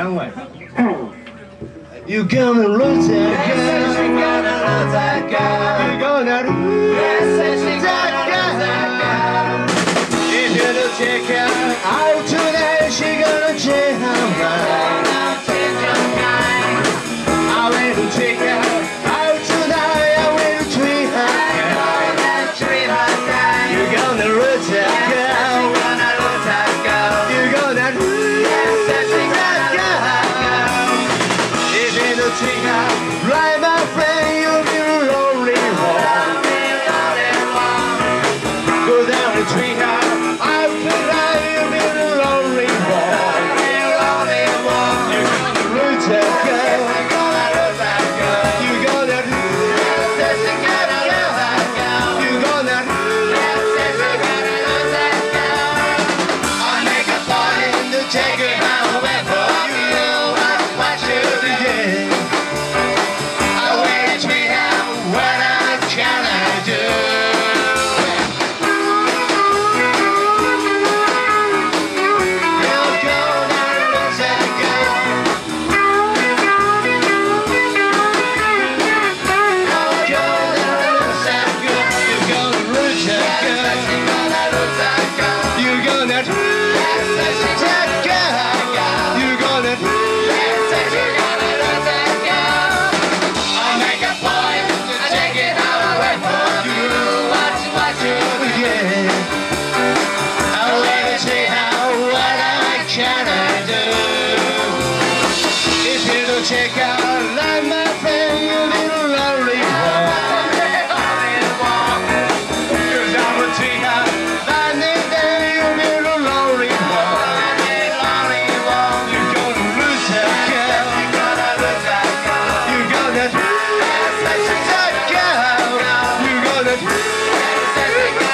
两位。You gonna lose that girl. You're gonna lose that girl. You gonna lose that girl. If you don't take her out tonight, she gonna change her mind. I will take her out tonight. I will treat her kind. You gonna lose that girl. You gonna lose that girl. If you don't take her right, my friend, you'll be a lonely one. Go down and treat her out tonight. You'll be a lonely one. You're gonna lose that girl. You're gonna lose that girl. You're gonna I'll make a point to take her away from you. What you do? I will treat her. What can I do? You're gonna lose that girl. You're gonna lose that girl. You're gonna lose that girl. You're gonna lose that girl. You're gonna lose that girl. You're gonna I'll make a point to take it away from you. What you do? yeah. I will see how what can I do? If you don't check out like my friend, you'll be a lonely one. Cause I will treat her like this day, you'll be a lonely one. You're gonna lose that girl. You're gonna lose that girl. You're gonna lose that girl.